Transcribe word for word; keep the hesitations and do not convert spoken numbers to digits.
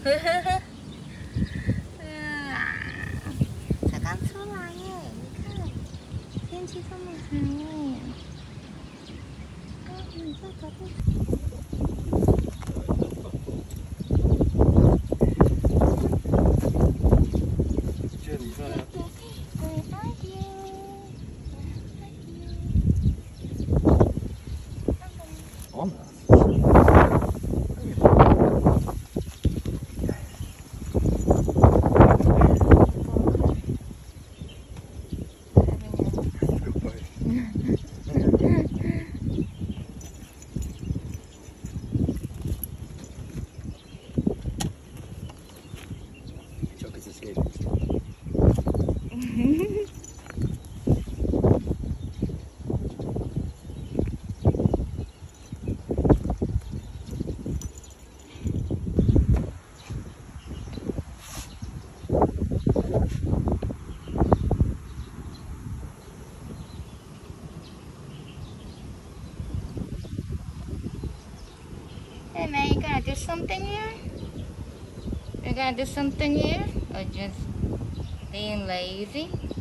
才刚出来耶，你看，天气这么好耶。啊，你在搞这个？ 这里漂亮。 Where are you? On that. Chocolate's escaping. Hey man, you gonna do something here? You gonna do something here? Or just being lazy?